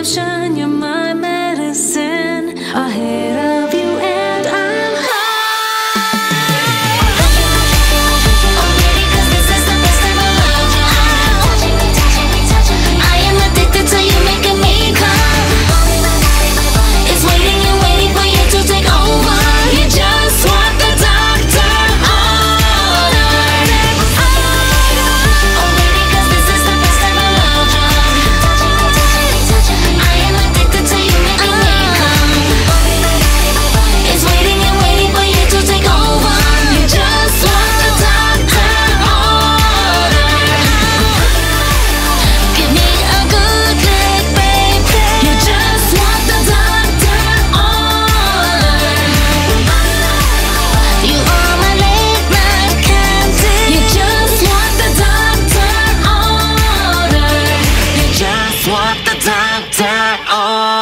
prescription, you're my medicine. Ahead of you and I'm high. Already, 'cause this is the best ever love. Touching me, touching me, touching me. I am addicted to you, making me come. It's waiting and waiting for you to take over. You just want the doctor ordered. Already, 'cause this is the best ever love. Touching me, touching me, touching me. I am addicted to you, making me come. It's waiting and waiting for you to take over. You just want the doctor ordered. Give me a good lick, baby. You just want the doctor ordered. You are my late night candy. You just want the doctor ordered. You just want the doctor ordered.